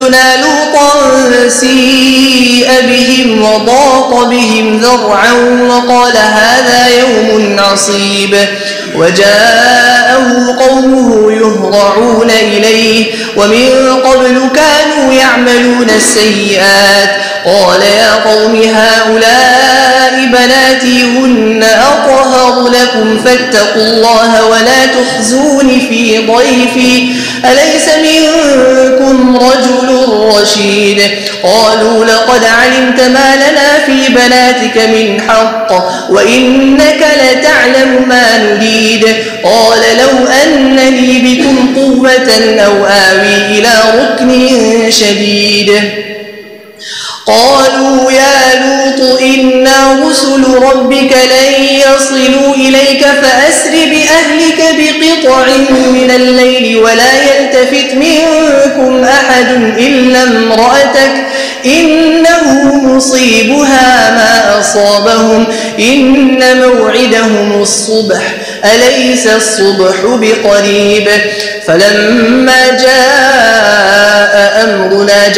لوطا سيء بهم وضاق بهم ذرعا وقال هذا يوم عصيب وجاءه قومه يهرعون إليه ومن قبل كانوا يعملون السيئات قال يا قوم هؤلاء بناتي هن أطهر لكم فاتقوا الله ولا تخزون في ضيفي أليس منكم رجل رشيد قالوا لقد علمت ما لنا في بناتك من حق وإنك لتعلم ما نريد قال لو أن لي بكم قوة أو آوي إلى ركن شديد قالوا يا لوط إنا رسل ربك لن يصلوا إليك فأسر بأهلك بقطع من الليل ولا يلتفت منكم أحد إلا امرأتك إنه مصيبها ما أصابهم إن موعدهم الصبح أليس الصبح بقريب فلما جاء أمرنا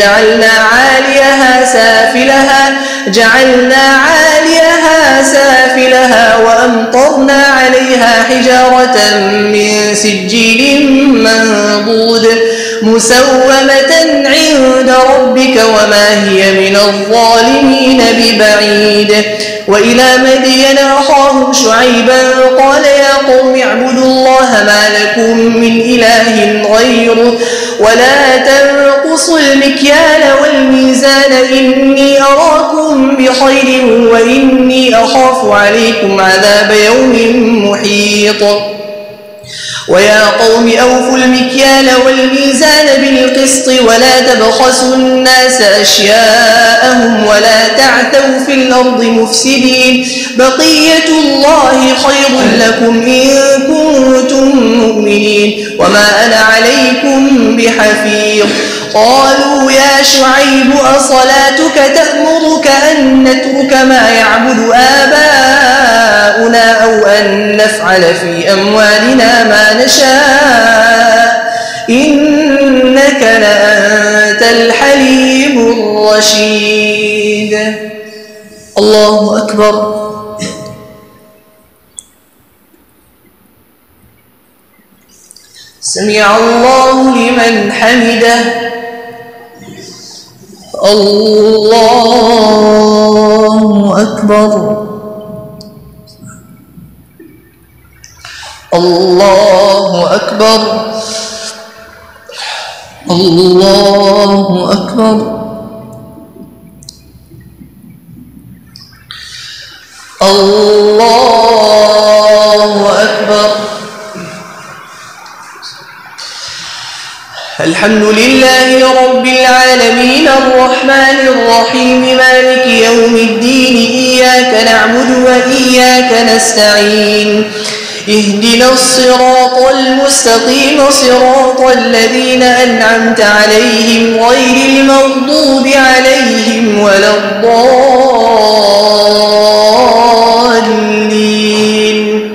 جعلنا عاليها سافلها وأمطرنا عليها حجارة من سجيل منضود مسومة عند ربك وما هي من الظالمين ببعيد وإلى مدين أخاهم شعيبا قال يا قوم اعبدوا الله ما لكم من إله غيره ولا تنقصوا المكيال والميزان إني أراكم بخير وإني أخاف عليكم عذاب يوم محيط ويا قوم أوفوا المكيال والميزان بالقسط ولا تبخسوا الناس أشياءهم ولا تعثوا في الأرض مفسدين بقية الله خير لكم إن كنتم مؤمنين وما أنا عليكم بحفيظ قالوا يا شعيب أصلاتك تأمرك أن نترك ما يعبد آباؤنا أو أن نفعل في أموالنا ما نشاء إنك لأنت الحليم الرشيد الله أكبر سمع الله لمن حمده الله أكبر الله أكبر الله أكبر الله أكبر الحمد لله رب العالمين الرحمن الرحيم مالك يوم الدين إياك نعبد وإياك نستعين اهدنا الصراط المستقيم صراط الذين أنعمت عليهم غير المغضوب عليهم ولا الضالين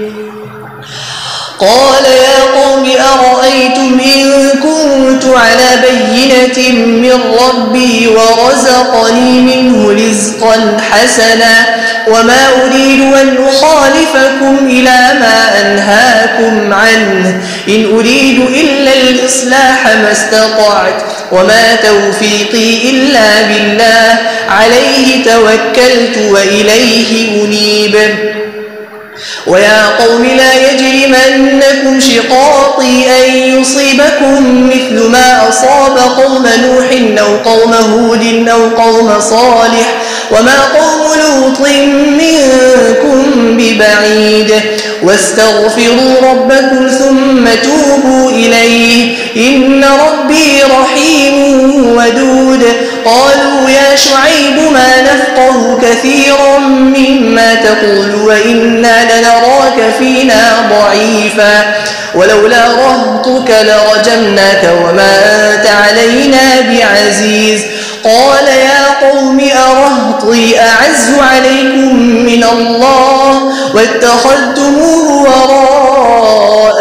قال يا قوم أرأيتم إن كنت على بينة من ربي ورزقني منه رزقا حسنا وما أريد أن أخالفكم إلى ما أنهاكم عنه إن أريد إلا الإصلاح ما استطعت وما توفيقي إلا بالله عليه توكلت وإليه أنيب ويا قوم لا يجرمنكم شقاقي أن يصيبكم مثل ما أصاب قوم نوح أو قوم هود أو قوم صالح وما قوم لوط منكم ببعيد واستغفروا ربكم ثم توبوا إليه إن ربي رحيم ودود قالوا يا شعيب ما نفقه كثيرا مما تقول وإنا لنراك فينا ضعيفا ولولا رهطك لرجمناك وما أنت علينا بعزيز قال يا قوم أرهطي أعز عليكم من الله واتخذتموه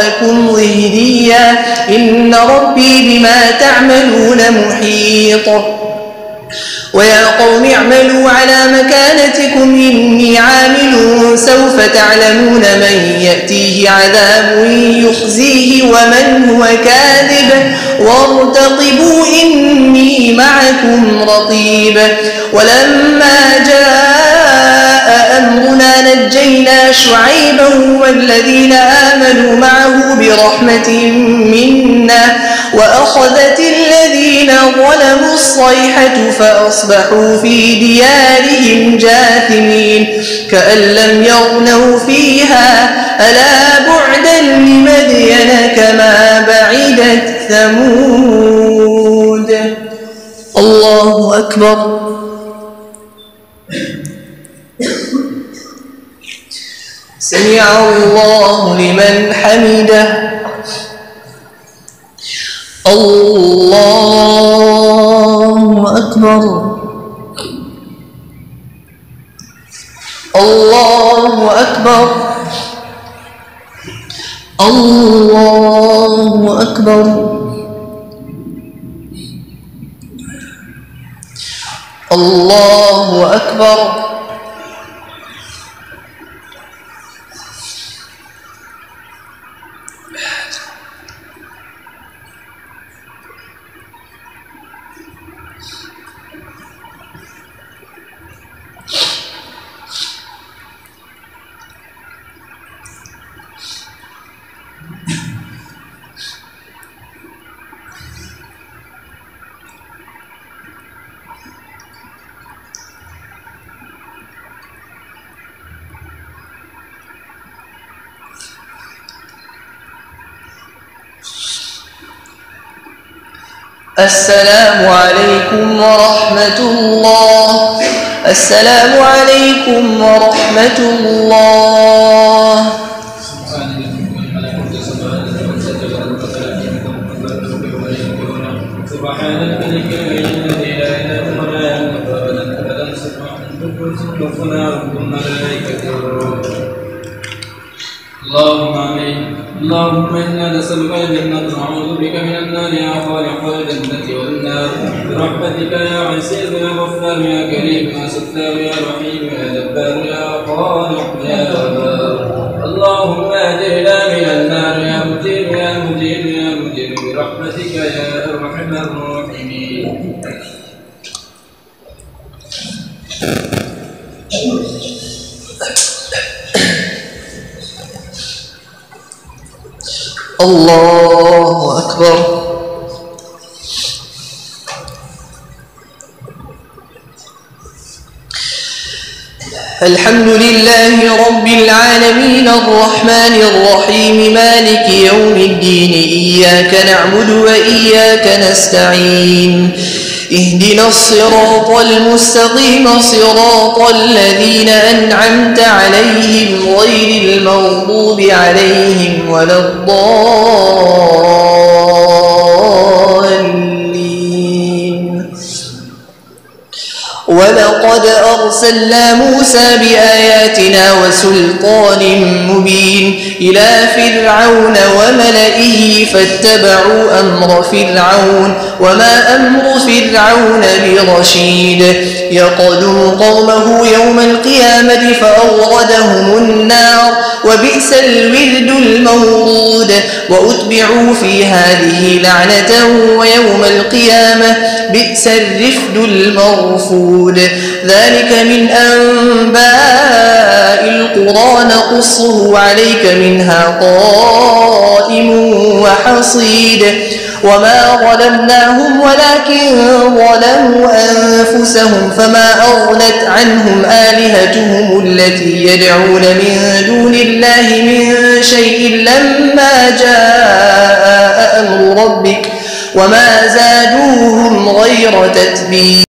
وراءكم ظهريا إن ربي بما تعملون محيط ويا قوم اعملوا على مكانتكم إني عامل سوف تعلمون من يأتيه عذاب يخزيه ومن هو كاذب وارتقبوا إني معكم رقيب ولما جاء أمرنا نجينا شعيبا والذين آمنوا معه برحمة منا وأخذت الذين ظلموا الصيحة فأصبحوا في ديارهم جاثمين كأن لم يغنوا فيها ألا بعدا لمدين كما بعدت ثمود. الله أكبر. سمع الله لمن حمده. الله أكبر. الله أكبر. الله أكبر. الله أكبر. السلام عليكم ورحمة الله. السلام عليكم ورحمة الله. سبحان الملك الذي لا إله إلا هو الملائكة. اللهم آمين. اللهم إنا نسألك الجنة ونعوذ بك من النار يا خالق الجنة والنار برحمتك يا عزيز يا غفار يا كريم يا ستار يا رحيم يا جبار يا خالق يا غفار. اللهم أجرنا من النار يا مجيب يا مجيب يا مجيب برحمتك يا أرحم الراحمين. الله أكبر. الحمد لله رب العالمين الرحمن الرحيم مالك يوم الدين إياك نعبد وإياك نستعين اهدنا الصراط المستقيم صراط الذين أنعمت عليهم غير المغضوب عليهم ولا الضالين. ولقد أرسلنا موسى بآياتنا وسلطان مبين إلى فرعون وملئه فاتبعوا أمر فرعون وما أمر فرعون برشيد يقدم قومه يوم القيامة فأوردهم النار وبئس الورد المورود وأتبعوا في هذه لعنة ويوم القيامة بئس الرفد المرفود. ذلك من أنباء القرى نقصه عليك منها قائم وحصيد وما ظلمناهم ولكن ظلموا أنفسهم فما أغنت عنهم آلهتهم التي يدعون من دون الله من شيء لما جاء أمر ربك وما زادوهم غير تتبيب.